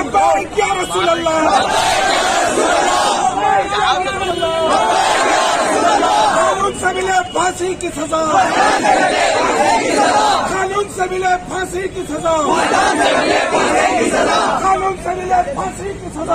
लब्बैक या रसूल अल्लाह, कानून से मिले फांसी की सजा, कानून से मिले फांसी की सजा, कानून से मिले फांसी की सजा।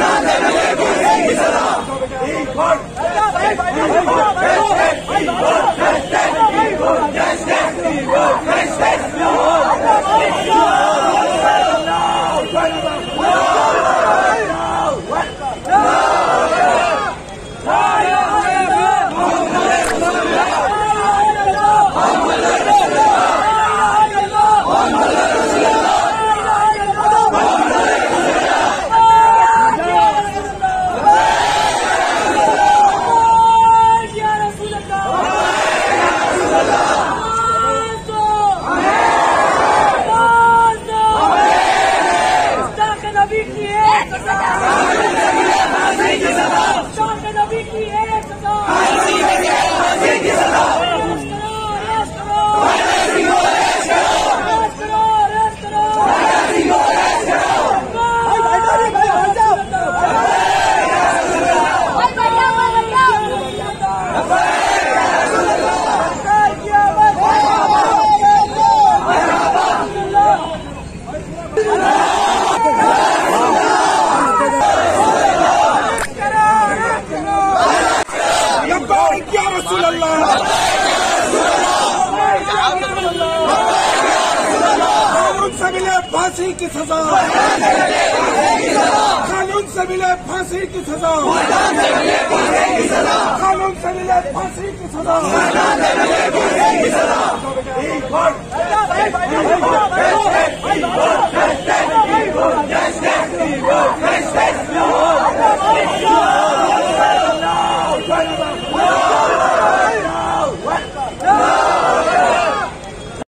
कानून से मिले फांसी की सजा, कानून से मिले फांसी की सजा, कानून से मिले फांसी की सजा।